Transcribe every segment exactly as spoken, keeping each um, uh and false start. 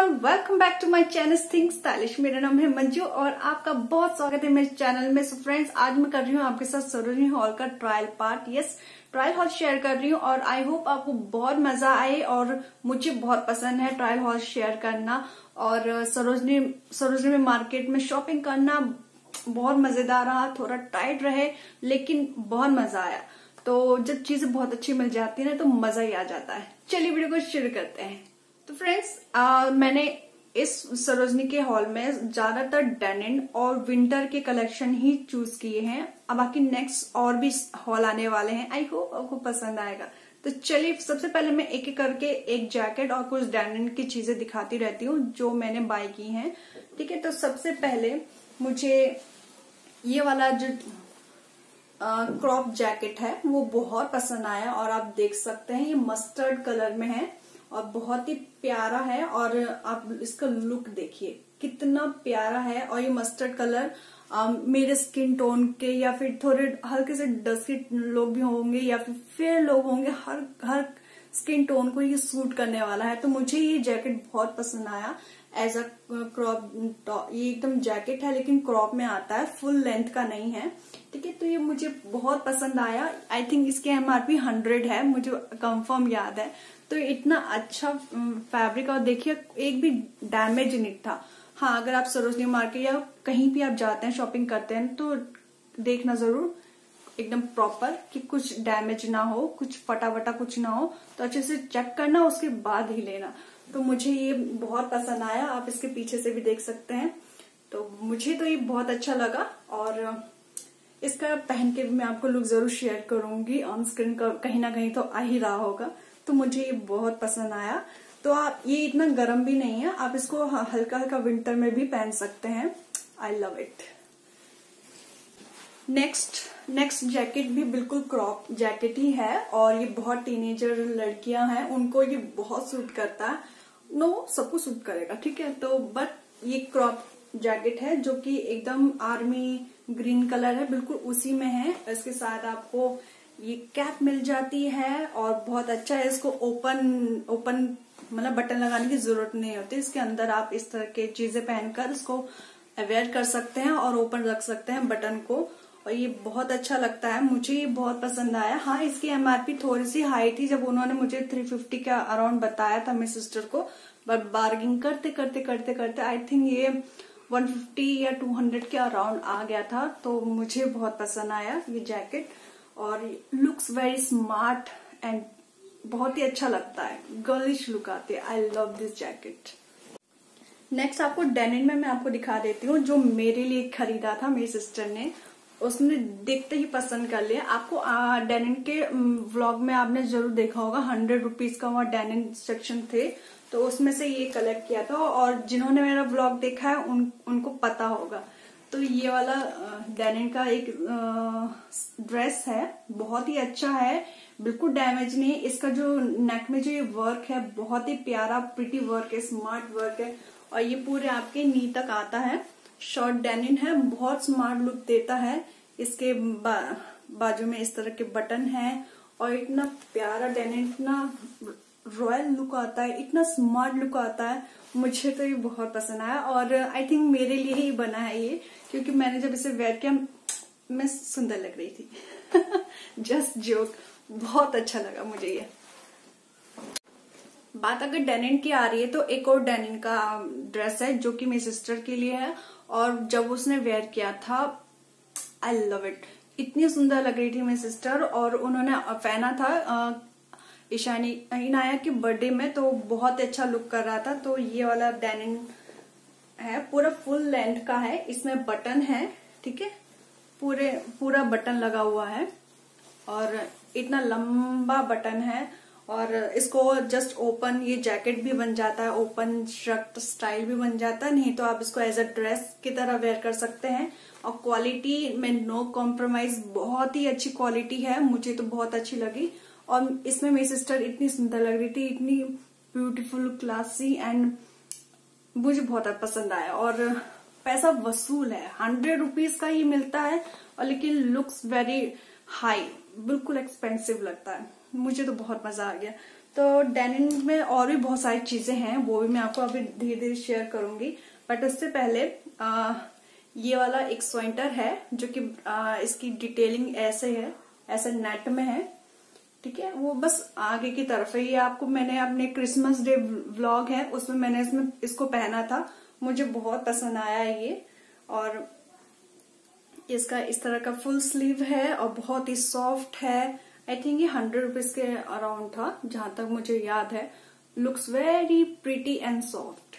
Everyone, welcome back to my channel think stylish. मेरा नाम है मंजू और आपका बहुत स्वागत है मेरे चैनल में। सो फ्रेंड्स, आज मैं कर रही हूँ आपके साथ सरोजनी हॉल का trial part. Yes, trial haul share कर रही हूँ और आई होप आपको बहुत मजा आए और मुझे बहुत पसंद है ट्रायल हॉल शेयर करना और सरोजनी सरोजनी में मार्केट में शॉपिंग करना बहुत मजेदार रहा। थोड़ा टाइट रहे लेकिन बहुत मजा आया। तो जब चीजें बहुत अच्छी मिल जाती है ना तो मजा ही आ जाता है। चलिए वीडियो को शुरू करते हैं। तो फ्रेंड्स, मैंने इस सरोजनी के हॉल में ज्यादातर डेनिम और विंटर के कलेक्शन ही चूज किए हैं। अब बाकी नेक्स्ट और भी हॉल आने वाले हैं, आई होप आपको पसंद आएगा। तो चलिए सबसे पहले मैं एक एक करके एक जैकेट और कुछ डेनिम की चीजें दिखाती रहती हूँ जो मैंने बाय की हैं। ठीक है, तो सबसे पहले मुझे ये वाला जो क्रॉप जैकेट है वो बहुत पसंद आया और आप देख सकते हैं ये मस्टर्ड कलर में है और बहुत ही प्यारा है। और आप इसका लुक देखिए कितना प्यारा है। और ये मस्टर्ड कलर आ, मेरे स्किन टोन के या फिर थोड़े हल्के से डस्की लोग भी होंगे या फिर फेयर लोग होंगे, हर हर स्किन टोन को ये सूट करने वाला है। तो मुझे ये जैकेट बहुत पसंद आया एज अ क्रॉप। ये एकदम जैकेट है लेकिन क्रॉप में आता है, फुल लेंथ का नहीं है। ठीक है, तो ये मुझे बहुत पसंद आया। आई थिंक इसकी एमआरपी हंड्रेड है, मुझे कंफर्म याद है। तो इतना अच्छा फैब्रिक और देखिए एक भी डैमेज नहीं था। हाँ, अगर आप सरोजनी मार्केट या कहीं भी आप जाते हैं शॉपिंग करते हैं तो देखना जरूर एकदम प्रॉपर कि कुछ डैमेज ना हो, कुछ फटा वटा कुछ ना हो। तो अच्छे से चेक करना, उसके बाद ही लेना। तो मुझे ये बहुत पसंद आया। आप इसके पीछे से भी देख सकते हैं। तो मुझे तो ये बहुत अच्छा लगा और इसका पहन के भी मैं आपको लुक जरूर शेयर करूंगी ऑन स्क्रीन का, कहीं ना कहीं तो आ ही रहा होगा। तो मुझे ये बहुत पसंद आया। तो आप ये इतना गर्म भी नहीं है, आप इसको हल्का हल्का विंटर में भी पहन सकते हैं। I love it. Next next jacket भी बिल्कुल क्रॉप जैकेट ही है और ये बहुत टीनेजर लड़कियां हैं उनको ये बहुत सूट करता है। नो, सबको सूट करेगा, ठीक है। तो बट ये क्रॉप जैकेट है जो कि एकदम आर्मी ग्रीन कलर है, बिल्कुल उसी में है। इसके साथ आपको ये कैप मिल जाती है और बहुत अच्छा है। इसको ओपन ओपन मतलब बटन लगाने की जरूरत नहीं होती। इसके अंदर आप इस तरह के चीजें पहनकर इसको वेयर कर सकते हैं और ओपन रख सकते हैं बटन को। और ये बहुत अच्छा लगता है, मुझे ये बहुत पसंद आया। हाँ, इसकी एमआरपी थोड़ी सी हाई थी जब उन्होंने मुझे थ्री फिफ्टी के अराउंड बताया था मेरी सिस्टर को, बट बार्गिंग करते करते करते करते आई थिंक ये वन फिफ्टी या टू हंड्रेड के अराउंड आ गया था। तो मुझे बहुत पसंद आया ये जैकेट और लुक्स वेरी स्मार्ट एंड बहुत ही अच्छा लगता है, गर्लिश लुक आती है। I love this jacket. Next आपको डेनिम में मैं आपको दिखा देती हूँ जो मेरे लिए खरीदा था मेरी सिस्टर ने। उसने देखते ही पसंद कर लिया। आपको डेनिम के व्लॉग में आपने जरूर देखा होगा, हंड्रेड रुपीज का वहाँ डेनिम सेक्शन थे तो उसमें से ये कलेक्ट किया था। और जिन्होंने मेरा व्लॉग देखा है उन, उनको पता होगा। तो ये वाला डेनिम का एक ड्रेस है, बहुत ही अच्छा है, बिल्कुल डैमेज नहीं। इसका जो नेक में जो ये वर्क है बहुत ही प्यारा प्रिटी वर्क है, स्मार्ट वर्क है और ये पूरे आपके नी तक आता है। शॉर्ट डेनिम है, बहुत स्मार्ट लुक देता है। इसके बा, बाजू में इस तरह के बटन है और इतना प्यारा डेनिम, इतना रॉयल लुक आता है, इतना स्मार्ट लुक आता है। मुझे तो ये बहुत पसंद आया और आई थिंक मेरे लिए ही बना है ये, क्योंकि मैंने जब इसे वेयर किया मैं सुंदर लग रही थी। जस्ट जोक, बहुत अच्छा लगा मुझे ये। बात अगर डेनिम की आ रही है तो एक और डेनिम का ड्रेस है जो कि मेरी सिस्टर के लिए है और जब उसने वेयर किया था आई लव इट। इतनी सुंदर लग रही थी मेरी सिस्टर और उन्होंने पहना था ईशानी इनाया के बर्थडे में, तो बहुत अच्छा लुक कर रहा था। तो ये वाला डेनिम है, पूरा फुल लेंथ का है, इसमें बटन है, ठीक है, पूरे पूरा बटन लगा हुआ है और इतना लंबा बटन है। और इसको जस्ट ओपन ये जैकेट भी बन जाता है, ओपन शर्ट स्टाइल भी बन जाता है, नहीं तो आप इसको एज अ ड्रेस की तरह वेयर कर सकते हैं। और क्वालिटी में नो कॉम्प्रोमाइज, बहुत ही अच्छी क्वालिटी है, मुझे तो बहुत अच्छी लगी। और इसमें मेरी सिस्टर इतनी सुंदर लग रही थी, इतनी ब्यूटीफुल, क्लासी एंड मुझे बहुत पसंद आया। और पैसा वसूल है, हंड्रेड रुपीज का ही मिलता है और लेकिन लुक्स वेरी हाई, बिल्कुल एक्सपेंसिव लगता है। मुझे तो बहुत मजा आ गया। तो डेनिम में और भी बहुत सारी चीजें हैं, वो भी मैं आपको अभी धीरे धीरे शेयर करूंगी। बट उससे पहले आ, ये वाला एक स्वेटर है जो कि आ, इसकी डिटेलिंग ऐसे है, ऐसे नेट में है, ठीक है। वो बस आगे की तरफ है। ये आपको मैंने अपने क्रिसमस डे व्लॉग है उसमें मैंने इसमें इसको पहना था, मुझे बहुत पसंद आया ये। और इसका इस तरह का फुल स्लीव है और बहुत ही सॉफ्ट है। आई थिंक ये हंड्रेड रुपीज के अराउंड था जहां तक मुझे याद है। Looks very pretty and soft.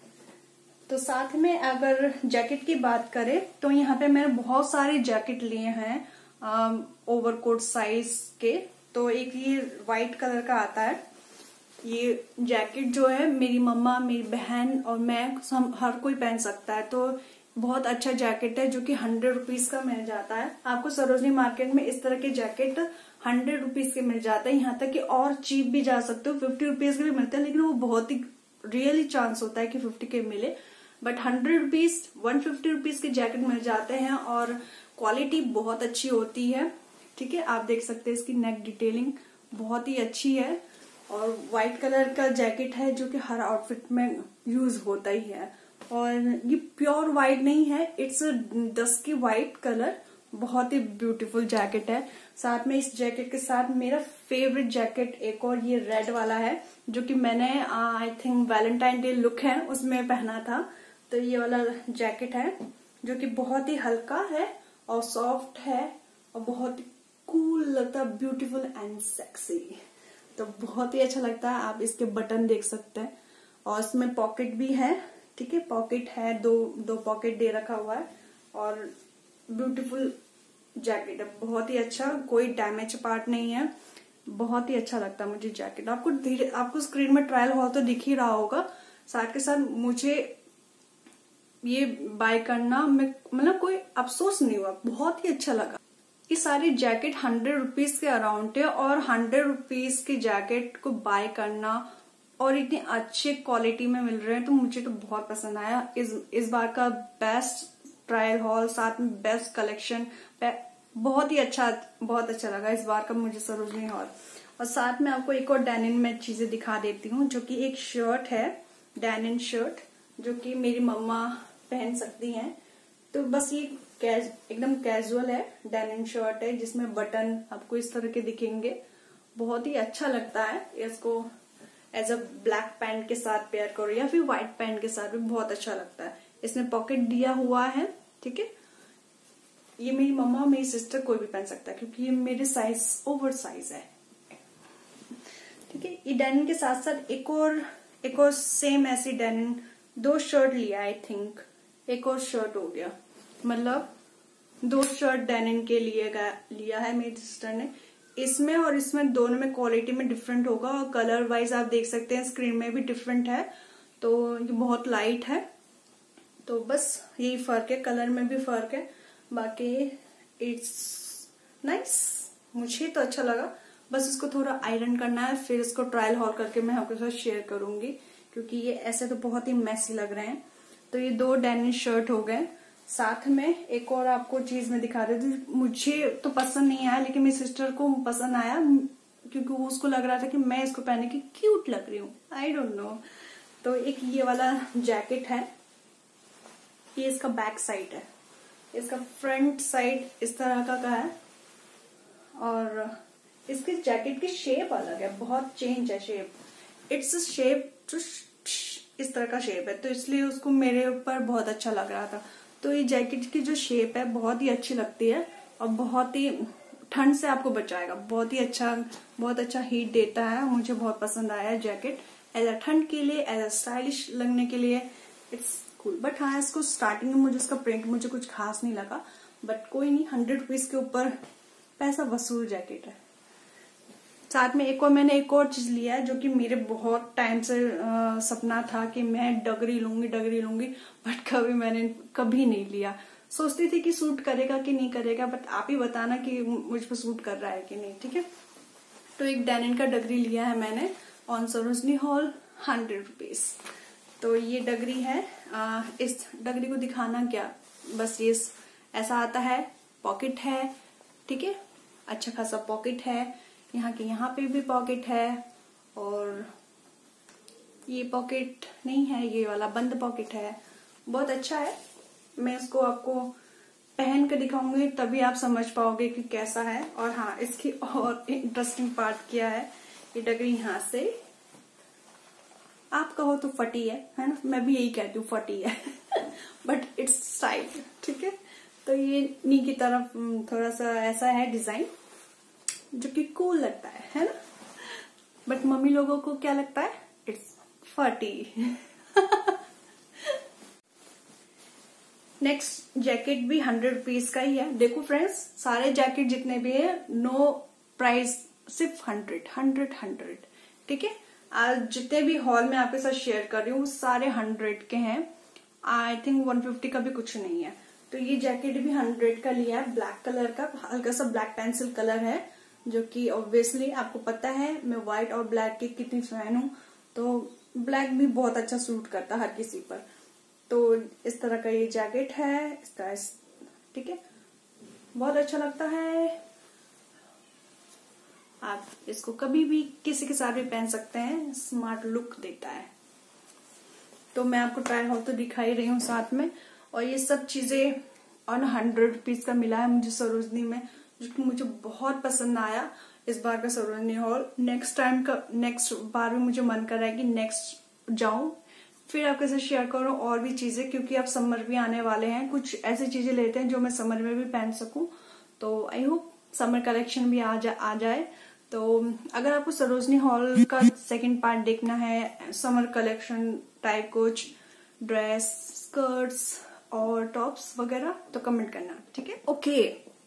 तो साथ में अगर जैकेट की बात करें तो यहाँ पे मैंने बहुत सारे जैकेट लिए हैं ओवरकोट साइज के। तो एक ये व्हाइट कलर का आता है, ये जैकेट जो है मेरी मम्मा, मेरी बहन और मैं हम हर कोई पहन सकता है। तो बहुत अच्छा जैकेट है जो कि हंड्रेड रुपीज का मिल जाता है आपको सरोजनी मार्केट में। इस तरह के जैकेट हंड्रेड रुपीज के मिल जाता है, यहाँ तक कि और चीप भी जा सकते हो, फिफ्टी रुपीज के भी मिलते हैं, लेकिन वो बहुत ही रियली चांस होता है कि फिफ्टी के मिले। But hundred rupees one fifty rupees के जैकेट मिल जाते हैं और क्वालिटी बहुत अच्छी होती है, ठीक है। आप देख सकते हैं इसकी नेक डिटेलिंग बहुत ही अच्छी है और व्हाइट कलर का जैकेट है जो कि हर आउटफिट में यूज होता ही है। और ये प्योर व्हाइट नहीं है, इट्स डस्की व्हाइट कलर, बहुत ही ब्यूटीफुल जैकेट है। साथ में इस जैकेट के साथ मेरा फेवरेट जैकेट एक और ये रेड वाला है जो कि मैंने I think Valentine day look है उसमें पहना था। तो ये वाला जैकेट है जो कि बहुत ही हल्का है और सॉफ्ट है और बहुत ही कूल लगता है, ब्यूटीफुल एंड सेक्सी। तो बहुत ही अच्छा लगता है। आप इसके बटन देख सकते हैं और इसमें पॉकेट भी है, ठीक है। पॉकेट है, दो दो पॉकेट दे रखा हुआ है और ब्यूटीफुल जैकेट है, बहुत ही अच्छा, कोई डैमेज पार्ट नहीं है, बहुत ही अच्छा लगता है मुझे जैकेट। आपको धीरे आपको स्क्रीन में ट्रायल हॉल तो दिख ही रहा होगा। साथ के साथ मुझे ये बाय करना में मतलब कोई अफसोस नहीं हुआ, बहुत ही अच्छा लगा। ये सारे जैकेट हंड्रेड रुपीज के अराउंड है और हंड्रेड रुपीज के जैकेट को बाय करना और इतनी अच्छी क्वालिटी में मिल रहे हैं तो मुझे तो बहुत पसंद आया। इस इस बार का बेस्ट ट्रायल हॉल, साथ में बेस्ट कलेक्शन, बहुत ही अच्छा बहुत अच्छा लगा इस बार का मुझे सरोजनी हॉल। और साथ में आपको एक और डेनिम में चीजें दिखा देती हूँ जो कि एक शर्ट है, डेनिम शर्ट, जो कि मेरी मम्मा पहन सकती हैं। तो बस ये कैज एकदम कैजुअल है, डेनिम शर्ट है जिसमें बटन आपको इस तरह के दिखेंगे, बहुत ही अच्छा लगता है। इसको एज अ ब्लैक पैंट के साथ पेयर करो या फिर व्हाइट पैंट के साथ भी बहुत अच्छा लगता है। इसमें पॉकेट दिया हुआ है, ठीक है। ये मेरी मम्मा और मेरी सिस्टर कोई भी पहन सकता है क्योंकि ये मेरे साइज ओवर साइज है, ठीक है। ये डेनिम के साथ साथ एक और एक और सेम ऐसी डेनिम दो शर्ट लिया आई थिंक, एक और शर्ट हो गया, मतलब दो शर्ट डेनिम के लिए लिया है मेरी सिस्टर ने। इसमें और इसमें दोनों में क्वालिटी में डिफरेंट होगा और कलर वाइज आप देख सकते हैं स्क्रीन में भी डिफरेंट है। तो ये बहुत लाइट है, तो बस यही फर्क है, कलर में भी फर्क है, बाकी इट्स नाइस, मुझे तो अच्छा लगा। बस इसको थोड़ा आयरन करना है, फिर इसको ट्रायल हॉल करके मैं आपके साथ शेयर करूंगी क्योंकि ये ऐसे तो बहुत ही मैसी लग रहे हैं। तो ये दो डेनिम शर्ट हो गए। साथ में एक और आपको चीज में दिखा रही थी, मुझे तो पसंद नहीं आया लेकिन मेरी सिस्टर को पसंद आया क्योंकि वो उसको लग रहा था कि मैं इसको पहने की क्यूट लग रही हूँ, आई डोंट नो। तो एक ये वाला जैकेट है, ये इसका बैक साइड है, इसका फ्रंट साइड इस तरह का, का है और इसके जैकेट की शेप अलग है, बहुत चेंज है शेप। इट्स शेप इस तरह का शेप है तो इसलिए उसको मेरे ऊपर बहुत अच्छा लग रहा था। तो ये जैकेट की जो शेप है बहुत ही अच्छी लगती है और बहुत ही ठंड से आपको बचाएगा, बहुत ही अच्छा बहुत अच्छा हीट देता है। मुझे बहुत पसंद आया है जैकेट, एज अ ठंड के लिए, एज अ स्टाइलिश लगने के लिए इट्स कूल। बट हाँ, इसको स्टार्टिंग में मुझे इसका प्रिंट मुझे कुछ खास नहीं लगा, बट कोई नहीं, हंड्रेड रुपीज के ऊपर पैसा वसूल जैकेट है। साथ में एक और मैंने एक और चीज लिया है जो कि मेरे बहुत टाइम से आ, सपना था कि मैं डगरी लूंगी डगरी लूंगी बट कभी मैंने कभी नहीं लिया। सोचती थी कि सूट करेगा कि नहीं करेगा, बट आप ही बताना कि मुझ पर सूट कर रहा है कि नहीं, ठीक है। तो एक डेनिम का डगरी लिया है मैंने on Sarojini haul, hundred rupees. तो ये डगरी है, आ, इस डगरी को दिखाना क्या, बस ये ऐसा आता है, पॉकेट है, ठीक है, अच्छा खासा पॉकेट है, यहाँ के यहाँ पे भी पॉकेट है और ये पॉकेट नहीं है, ये वाला बंद पॉकेट है, बहुत अच्छा है। मैं इसको आपको पहन कर दिखाऊंगी तभी आप समझ पाओगे कि कैसा है। और हाँ, इसकी और इंटरेस्टिंग पार्ट क्या है, ये डगरी यहाँ से आप कहो तो फटी है है ना, मैं भी यही कहती हूँ फटी है बट इट्स स्टाइल, ठीक है। तो ये नी की तरफ थोड़ा सा ऐसा है डिजाइन जो कि कूल लगता है है ना, बट मम्मी लोगों को क्या लगता है, इट्स फटी नेक्स्ट जैकेट भी हंड्रेड रुपीज का ही है। देखो फ्रेंड्स, सारे जैकेट जितने भी है नो प्राइस, सिर्फ हंड्रेड हंड्रेड हंड्रेड, ठीक है। आज जितने भी हॉल में आपके साथ शेयर कर रही हूँ सारे हंड्रेड के हैं। आई थिंक वन फिफ्टी का भी कुछ नहीं है। तो ये जैकेट भी हंड्रेड का लिया है, ब्लैक कलर का, हल्का सा ब्लैक पेंसिल कलर है, जो कि ऑब्वियसली आपको पता है मैं व्हाइट और ब्लैक की कितनी फैन हूँ, तो ब्लैक भी बहुत अच्छा सूट करता है हर किसी पर। तो इस तरह का ये जैकेट है, इस तरह, ठीक है, बहुत अच्छा लगता है। आप इसको कभी भी किसी के साथ भी पहन सकते हैं, स्मार्ट लुक देता है। तो मैं आपको ट्रायल हॉल तो दिखा ही रही हूँ साथ में, और ये सब चीजें ऑन हंड्रेड रुपीज का मिला है मुझे सरोजनी में, जो कि मुझे बहुत पसंद आया इस बार का सरोजनी हॉल। नेक्स्ट टाइम का नेक्स्ट बार भी मुझे मन कर रहा है कि नेक्स्ट जाऊं, फिर आपके साथ शेयर करूं और भी चीजें, क्योंकि अब समर भी आने वाले हैं, कुछ ऐसी चीजें लेते हैं जो मैं समर में भी पहन सकूं। तो आई होप समर कलेक्शन भी आ, जा, आ जाए। तो अगर आपको सरोजनी हॉल का सेकंड पार्ट देखना है, समर कलेक्शन टाइप कुछ ड्रेस, स्कर्ट्स और टॉप्स वगैरह, तो कमेंट करना, ठीक है। ओके,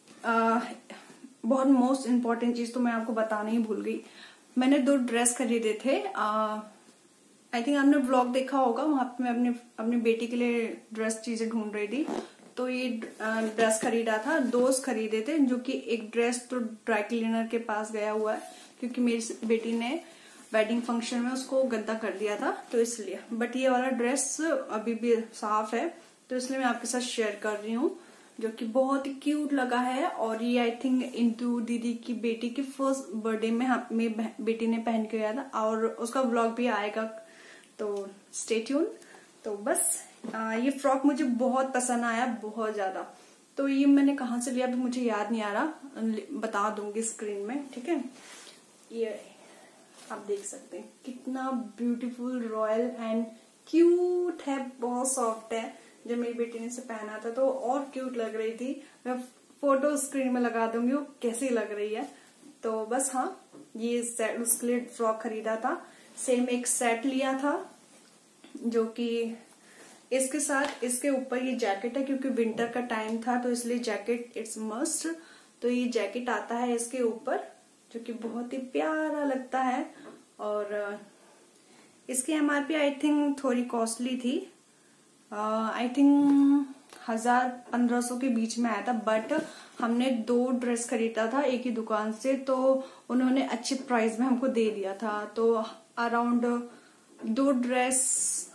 बहुत मोस्ट इम्पोर्टेंट चीज तो मैं आपको बताना ही भूल गई। मैंने दो ड्रेस खरीदे थे, आई थिंक आपने व्लॉग देखा होगा, वहां पे मैं अपने अपनी बेटी के लिए ड्रेस चीजें ढूंढ रही थी। तो ये ड्रेस खरीदा था, दो खरीदे थे, जो कि एक ड्रेस तो ड्राई क्लीनर के पास गया हुआ है, क्योंकि मेरी बेटी ने वेडिंग फंक्शन में उसको गंदा कर दिया था, तो इसलिए। बट ये वाला ड्रेस अभी भी साफ है, तो इसलिए मैं आपके साथ शेयर कर रही हूँ, जो कि बहुत ही क्यूट लगा है। और ये आई थिंक इंटू दीदी की बेटी की फर्स्ट बर्थडे में मेरी बेटी ने पहन के गया था, और उसका व्लॉग भी आएगा, तो स्टे ट्यून। तो बस आ, ये फ्रॉक मुझे बहुत पसंद आया, बहुत ज्यादा। तो ये मैंने कहाँ से लिया अभी मुझे याद नहीं आ रहा, बता दूंगी स्क्रीन में, ठीक है। ये आप देख सकते हैं कितना ब्यूटीफुल, रॉयल एंड क्यूट है, बहुत सॉफ्ट है। जब मेरी बेटी ने इसे पहना था तो और क्यूट लग रही थी। मैं फोटो स्क्रीन में लगा दूंगी वो कैसी लग रही है। तो बस हाँ, ये सेट उसके लिए फ्रॉक खरीदा था। सेम एक सेट लिया था, जो कि इसके साथ इसके ऊपर ये जैकेट है, क्योंकि विंटर का टाइम था तो इसलिए जैकेट इट्स मस्ट। तो ये जैकेट आता है इसके ऊपर, जो कि बहुत ही प्यारा लगता है। और इसकी एमआरपी आई थिंक थोड़ी कॉस्टली थी, आई थिंक हजार पंद्रह सौ के बीच में आया था। बट हमने दो ड्रेस खरीदा था एक ही दुकान से, तो उन्होंने अच्छे प्राइस में हमको दे दिया था। तो अराउंड दो ड्रेस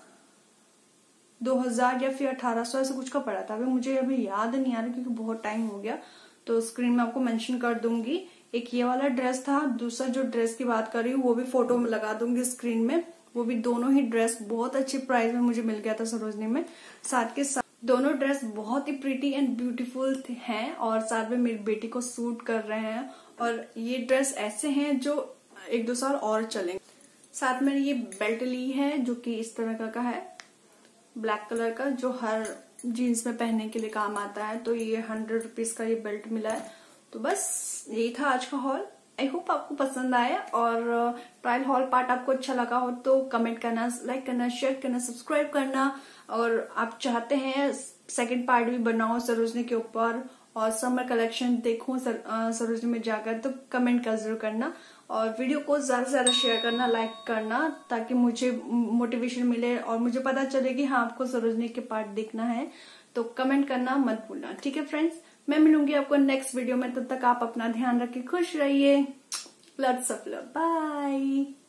दो हजार या फिर अठारह सौ ऐसा कुछ का पड़ा था। अभी मुझे अभी याद नहीं आ रहा क्योंकि बहुत टाइम हो गया, तो स्क्रीन में आपको मेंशन कर दूंगी। एक ये वाला ड्रेस था, दूसरा जो ड्रेस की बात कर रही हूँ वो भी फोटो में लगा दूंगी स्क्रीन में। वो भी दोनों ही ड्रेस बहुत अच्छे प्राइस में मुझे मिल गया था सरोजनी में। साथ के साथ दोनों ड्रेस बहुत ही प्रीटी एंड ब्यूटीफुल हैं, और साथ में मेरी बेटी को सूट कर रहे हैं। और ये ड्रेस ऐसे हैं जो एक दो साल और चलेंगे। साथ में ये बेल्ट ली है, जो कि इस तरह का, का है, ब्लैक कलर का, जो हर जीन्स में पहनने के लिए काम आता है। तो ये हंड्रेड रुपीज का ये बेल्ट मिला है। तो बस यही था आज का हॉल। आई होप आपको पसंद आया, और ट्रायल हॉल पार्ट आपको अच्छा लगा हो तो कमेंट करना, लाइक करना, शेयर करना, सब्सक्राइब करना। और आप चाहते हैं सेकंड पार्ट भी बनाओ सरोजनी के ऊपर, और समर कलेक्शन देखो सर, सरोजनी में जाकर, तो कमेंट कर जरूर करना। और वीडियो को ज्यादा से ज्यादा शेयर करना, लाइक करना, ताकि मुझे मोटिवेशन मिले और मुझे पता चले कि हाँ आपको सरोजनी के पार्ट देखना है। तो कमेंट करना मत भूलना, ठीक है फ्रेंड्स। मैं मिलूंगी आपको नेक्स्ट वीडियो में, तब तक आप अपना ध्यान रखिए, खुश रहिए, लॉट्स ऑफ लव, बाय।